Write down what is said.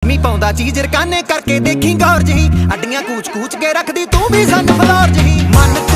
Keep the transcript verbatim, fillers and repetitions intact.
ਸ਼ਰਮੀ ਪਾਉਂਦਾ ਚੀਜ਼ ਰਕਾਨੇ करके देखी गौर जही अड्डियां कूच कूच के रखदी तू भी सन फलौर जही मन